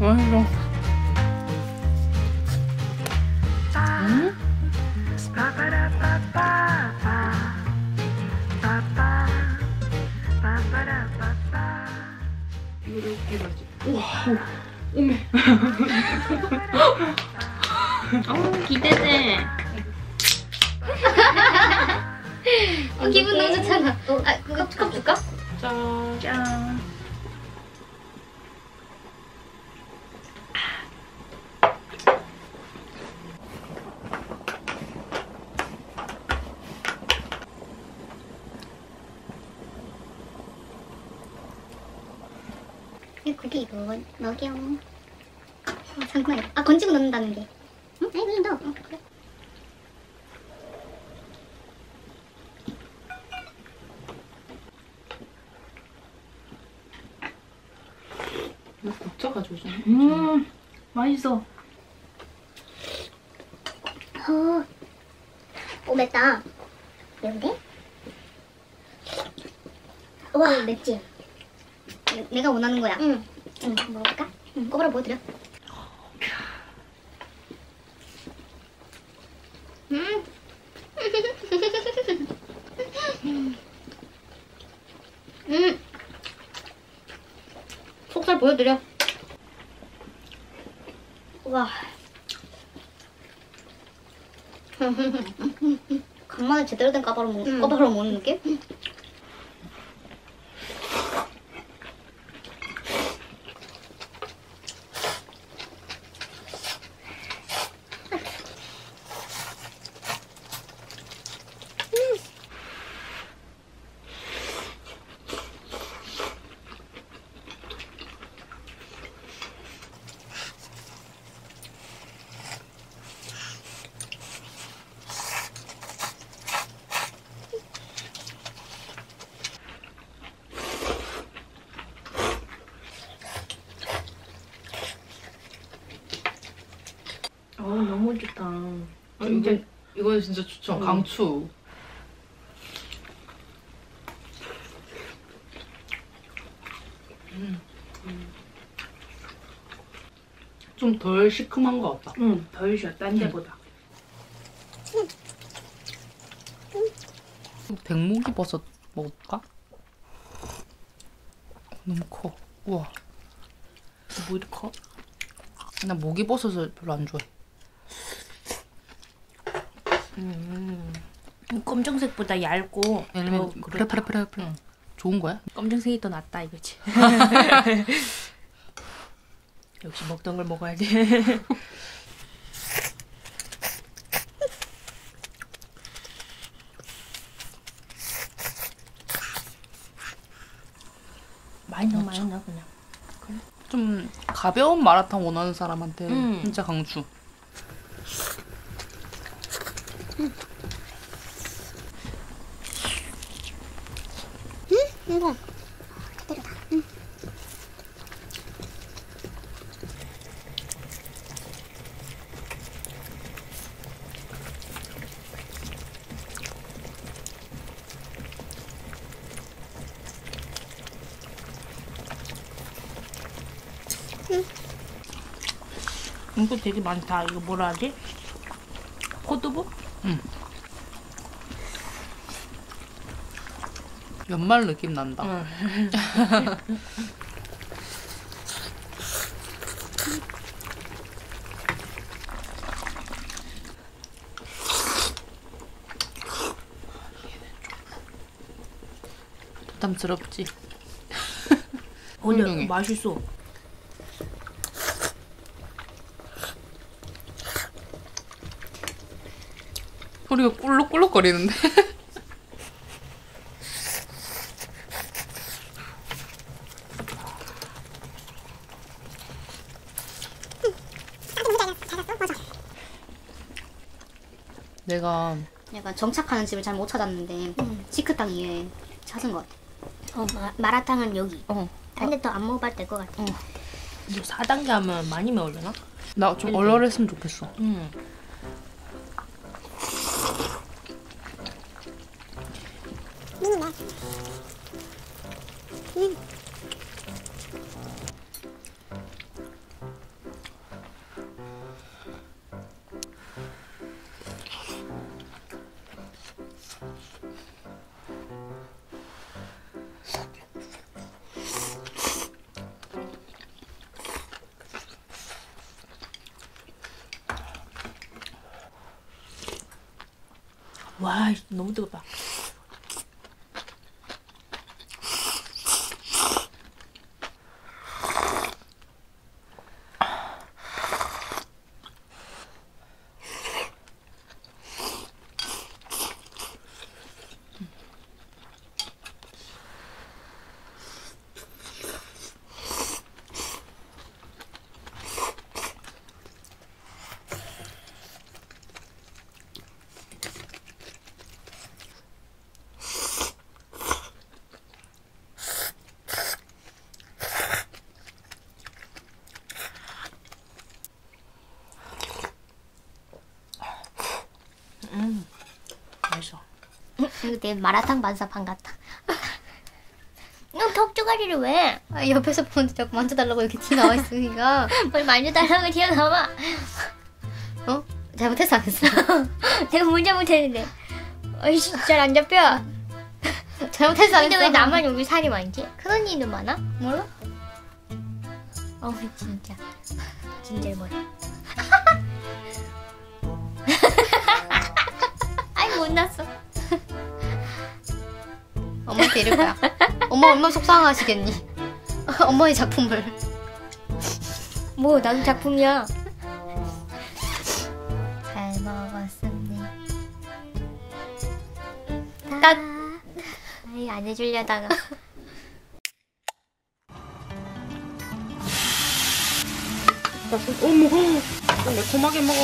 맛있어. 우와, 오메. 기대돼. 기분 너무 좋잖아. 아, 그거 컵 줄까? 짠. 짠. 고기 이거 먹여. 잠깐만. 아, 건지고 넣는다는 게. 응? 아니, 무슨 넣어. 그래. 이거 곱창 가져오잖아. 맛있어. 오, 맵다. 매운데? 우와, 맵지? 내가 원하는 거야. 응. 먹어볼까? 응. 꼬바로 보여드려. 속살 보여드려. 와. 간만에 제대로 된 꼬바로 먹는 느낌? 너무 좋다. 이건 진짜 추천. 강추. 좀 덜 시큼한 것 같다. 응, 덜 쉬어, 딴 데보다. 백목이 버섯 먹어볼까? 너무 커. 우와. 뭐 이렇게 커? 나 목이버섯을 별로 안 좋아해. 검정색보다 얇고. 그래. 응. 좋은 거야? 검정색이 더 낫다 이거지. 역시 먹던 걸 먹어야 돼. 많이 넣어 그냥. 좀 가벼운 마라탕 원하는 사람한테 진짜 강추. 이거 그대로다. 이거 되게 많다. 이거 뭐라 하지? 포도부? 응. 연말 느낌 난다. 부담스럽지? 근데 맛있어. 소리가 꿀럭꿀럭거리는데? 내가 약간 정착하는 집을 잘 못 찾았는데 시크탕 이외에 찾은 것 같아. 마라탕은 여기. 딴 데 또 안 먹어봐도 될 것 같아. 이제 4단계 하면 많이 매울려나? 나 좀 얼얼했으면 좋겠어. 와, 너무 뜨겁다. 맛있어. 이거 내 마라탕 반사판 같다. 너 턱주가리를 왜? 아, 옆에서 보는데 자꾸 만져달라고 이렇게 튀어나와 있으니까 뭘 만져달라고 튀어나와. 어? 잘못했어 안 했어? 내가 뭘 잘못했는데. 어이씨 잘 안 잡혀. 잘못했어 안 했어? 근데 왜 나만 여기 살이 많지? 큰언니는 많아? 몰라? 어우 진짜 진절머리. 아이 못났어. 엄마한테 이럴 거야. 엄마 얼마나 속상하시겠니? 엄마의 작품을. 뭐 나도 작품이야. 잘 먹었습니다. 딱. 아이 안 해주려다가. 어머, 좀 매콤하게 먹어.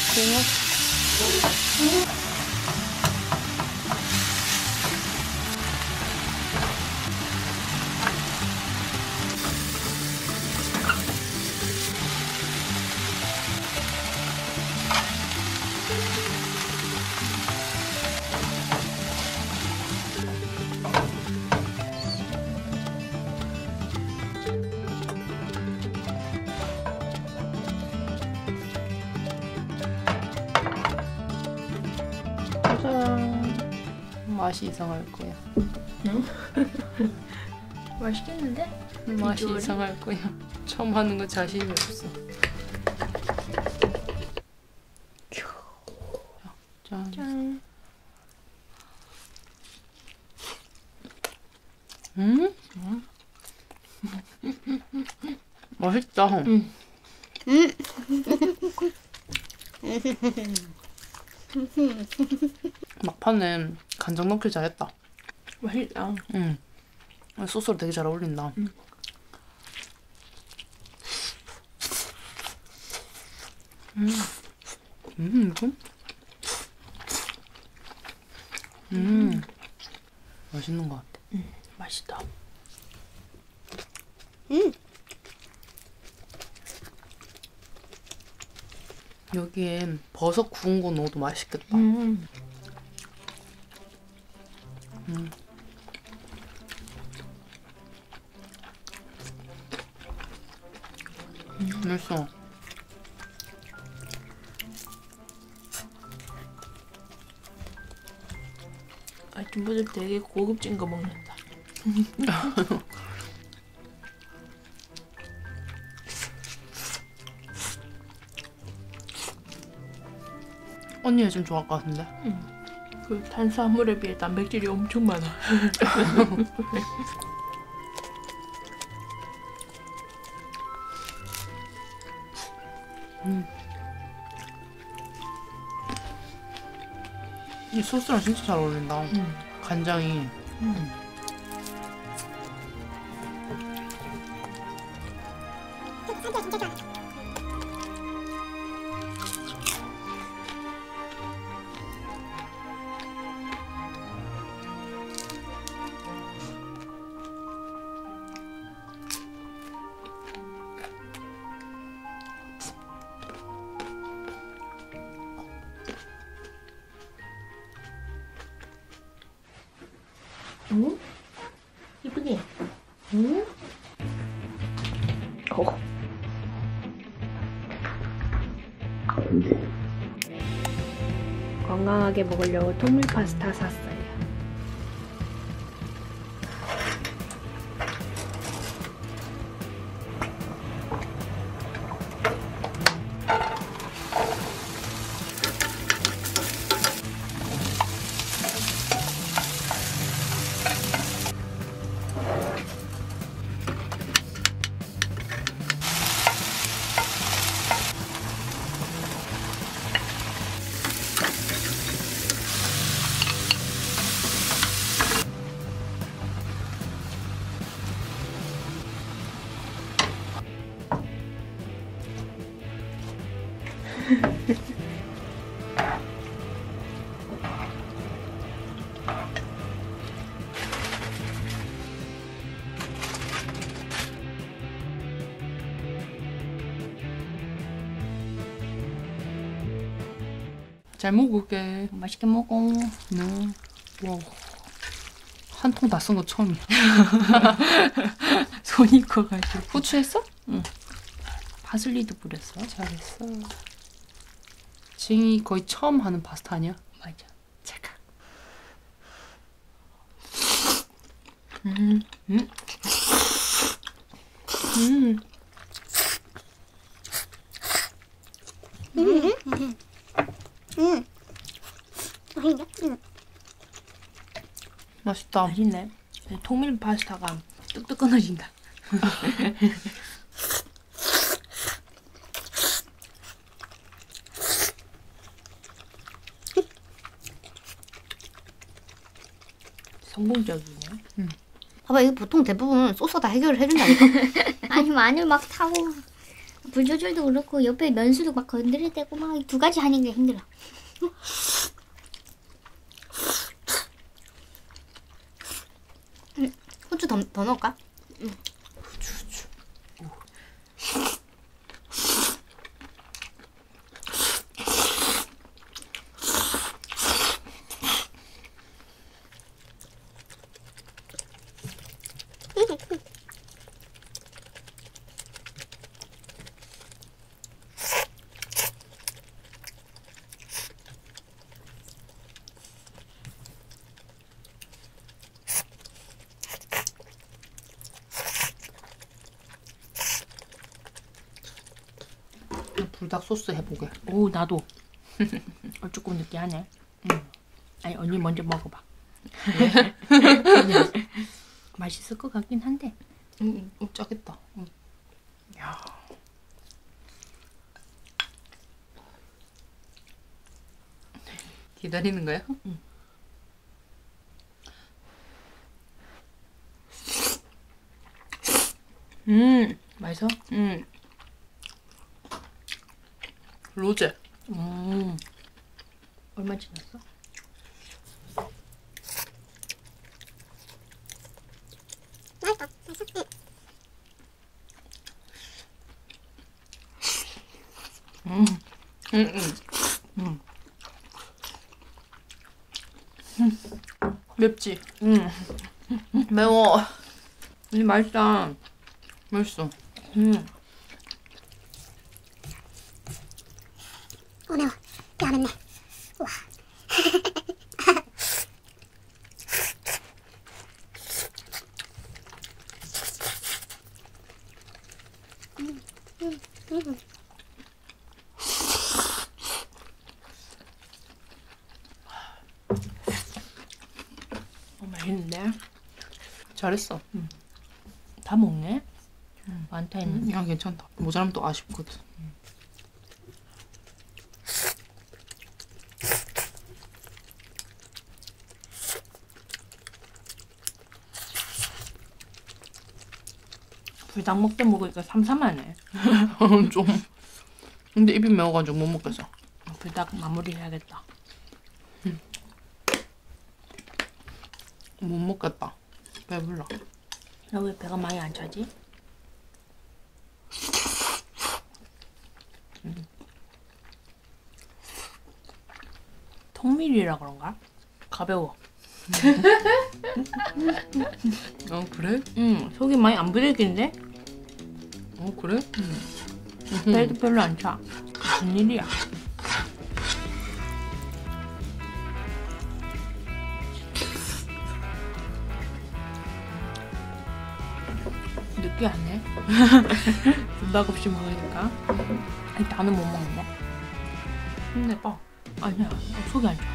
맛이 이상할 거야. 응? 맛있겠는데? 맛이 비주얼이? 이상할 거야. 처음 하는 거 자신이 없어. 짠. 짠. 맛있다. 막판에 간장 넣길 잘했다. 맛있다. 소스로 되게 잘 어울린다. 이거? 맛있는 것 같아. 맛있다. 여기에 버섯 구운 거 넣어도 맛있겠다. 맛있어. 아침부터 되게 고급진 거 먹는다. 언니 요즘 좋아할 것 같은데? 그 탄수화물에 비해 단백질이 엄청 많아. 이 소스랑 진짜 잘 어울린다. 간장이. 응? 이쁘지? 응? 건강하게 먹으려고 통밀 파스타 샀어요. 잘 먹을게. 맛있게 먹어. 네. 와. 한 통 다 쓴 거 처음이야. 손이 커가지고. 후추했어? 응. 파슬리도 뿌렸어. 잘했어. 징이 거의 처음 하는 파스타 아니야? 맞아. 잠깐. 맛있다. 맛있네. 통밀 파스타가 뚝뚝 끊어진다. 성공적이네. 봐봐, 이거 보통 대부분 소스가 다 해결을 해준다니까. 아니, 마늘 막 타고 불 조절도 그렇고 옆에 면수도 막 건드릴 때고 막 두 가지 하는 게 힘들어. 후추 더 넣을까? 후추. 불닭 소스 해보게. 오, 나도. 조금 느끼하네. 아니, 언니 먼저 먹어봐. 그냥 맛있을 것 같긴 한데. 짜겠다. 야. 기다리는 거야? 맛있어? 로제. 얼마 지났어? 맵지? 매워. 맛있다. 맛있어. おねはやめんね。うわ。 맛있는데? 잘했어. 다 먹네? 많다 했는데. 야, 괜찮다. 모자라면 또 아쉽거든. 불닭 먹때 먹으니까 삼삼하네. 좀. 근데 입이 매워가지고 못 먹겠어. 불닭 마무리 해야겠다. 못 먹겠다. 배불러. 나 왜 배가 많이 안 차지? 통밀이라 그런가? 가벼워. 어, 그래? 속이 많이 안 부대끼는데? 어, 그래? 배도 별로 안 차. 무슨 일이야? 느끼하네. 불닭 없이 먹으니까. 아니, 나는 못 먹는데. 힘내봐. 아니야, 속이 안 좋아.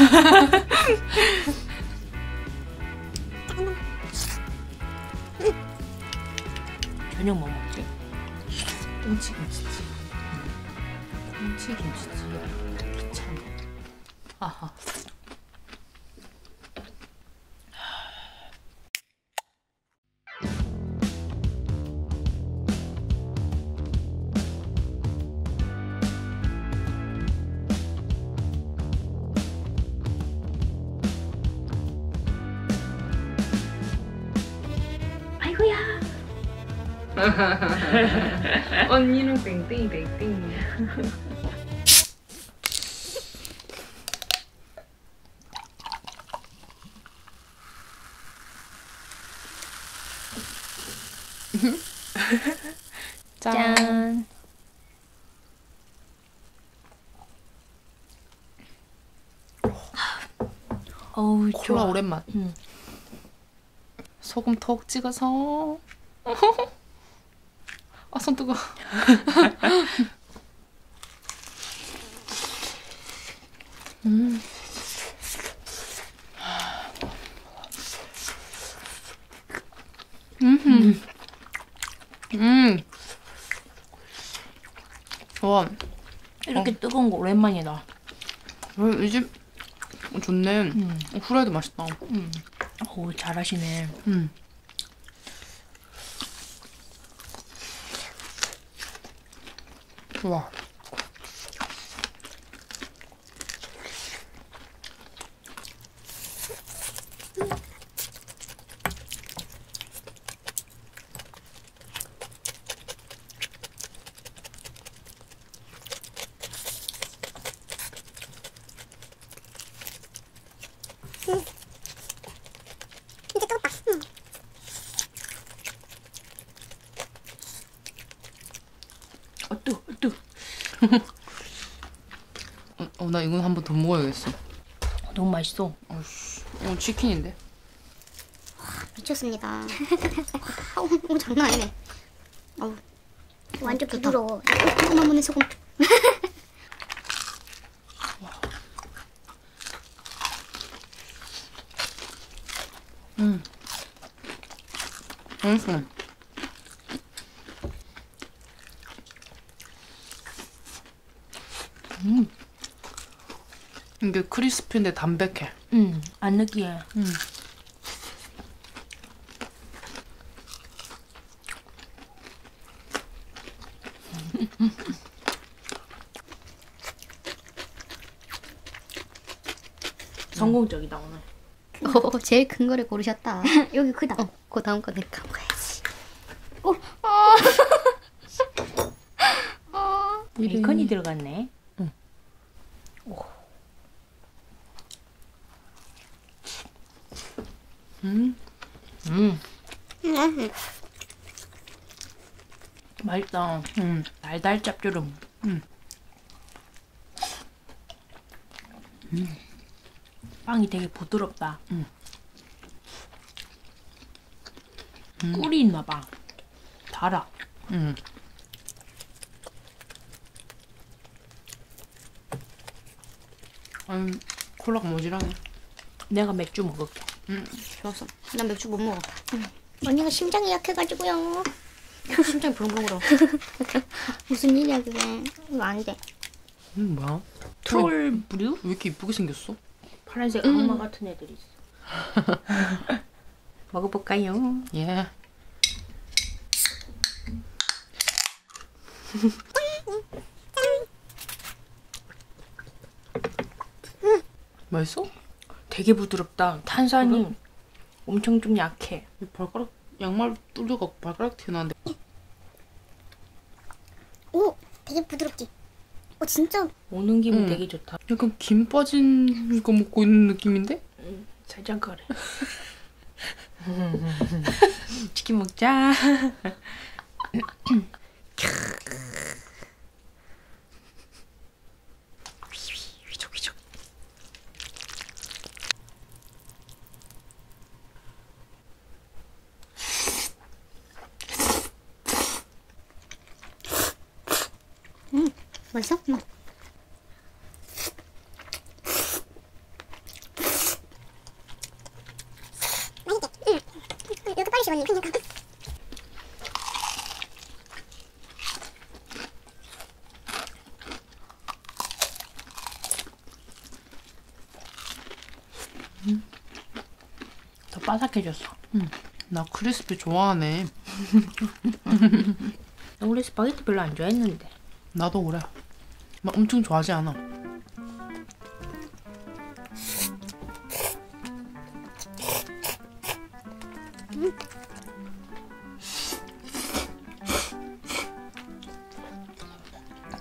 저녁 뭐 먹지? 꽁치김치지. 꽁치김치지. 귀찮아. 아하. 언니는 땡땡이 땡땡이. 짠. 어우 콜라 좋아. 오랜만. 응. 소금 톡 찍어서. 아, 손 뜨거. 와, 이렇게 뜨거운 거 오랜만이다. 이 집 좋네. 후라이도 맛있다. 어우 잘하시네. 와. 어뚜. 나 이건 한 번 더 먹어야겠어. 너무 맛있어. 어씨, 치킨인데. 미쳤습니다. 어우, 장난 아니네. 어우, 완전 부드러워. 소금 한 번에 소금. 맛있어. 이게 크리스피인데 담백해. 안 느끼해. 성공적이다 오늘. 제일 큰 거를 고르셨다. 여기 크다. 그 다음 거 내가 먹어야지. 베이컨이 들어갔네. 맛있다. 달달 짭조름. 빵이 되게 부드럽다. 꿀이 있나 봐. 달아. 콜라가 모자라네. 내가 맥주 먹을게. 좋았어. 난 맥주 못 먹어. 언니가 심장이 약해가지고요. 심장이 부릉부릉 무슨 일이야 그게. 이거 안 돼. 뭐야? 트롤 브류? 왜 이렇게 이쁘게 생겼어? 파란색 악마 같은 애들이 있어. 먹어볼까요? 예. 맛있어? 되게 부드럽다. 탄산이 엄청 좀 약해. 발가락 양말 뚫려갖고 발가락 튀어나왔는데. 오, 되게 부드럽지. 진짜. 오는 기분 되게 좋다. 약간 김 빠진 거 먹고 있는 느낌인데? 살짝 그래. 치킨 먹자. 휘적휘적. 맛있어? 응. 이렇게 빨리 씹었니? 그러니까. 더 바삭해졌어. 나 크리스피 좋아하네. 나 원래 스파게티 별로 안 좋아했는데. 나도 그래. 막 엄청 좋아하지 않아.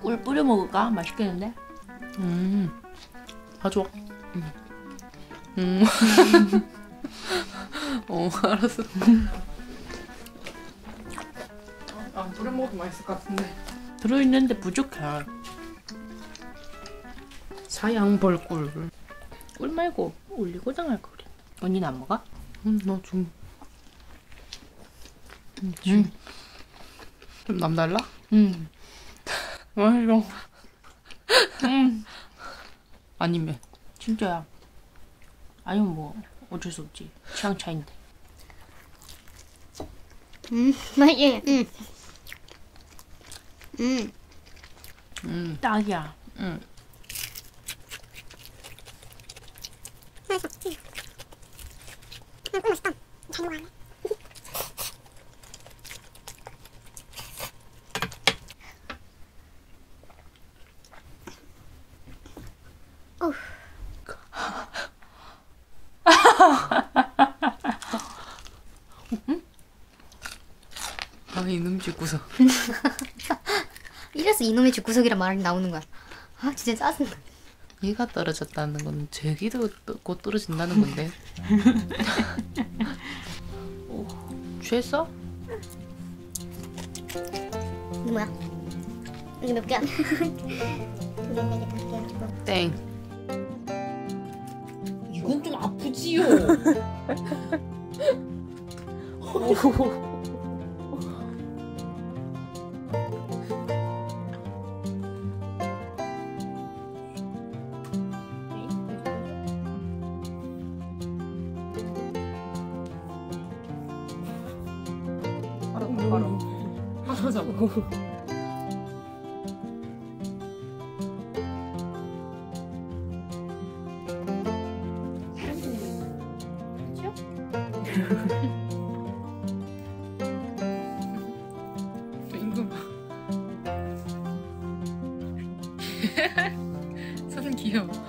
꿀 뿌려 먹을까? 맛있겠는데? 아 좋아. 알았어. 뿌려 먹어도 맛있을 것 같은데. 들어있는데 부족해. 사양벌꿀. 꿀 말고 올리고당 할 거 그래. 언니는 안 먹어? 나 좀. 좀 남달라? 맛있어. 아니면 진짜야. 아니면 뭐 어쩔 수 없지. 취향 차인데. 맛있지? 딱이야. 아 이놈 짓고서. 이래서 이놈의 집구석이란 말이 나오는 거야. 아 진짜 짜증나. 얘가 떨어졌다는 건 저기도 곧 떨어진다는 건데. 취했어? 이게 뭐야? 이게 몇 개야? 2개, 4개, 5개. 땡. 이건 좀 아프지요. 임금. 손 귀여워.